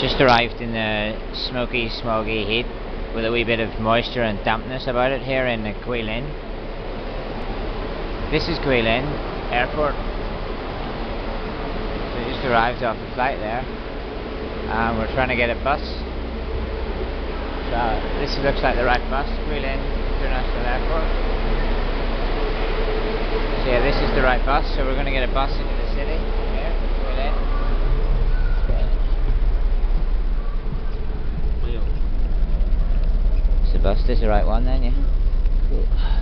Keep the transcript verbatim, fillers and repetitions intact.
Just arrived in the smoky, smoggy heat with a wee bit of moisture and dampness about it here in Guilin. This is Guilin Airport. So we just arrived off a flight there and we're trying to get a bus. So this looks like the right bus, Guilin International Airport. So yeah, this is the right bus, so we're going to get a bus into the city here, Guilin. The bus is the right one then, yeah? Cool.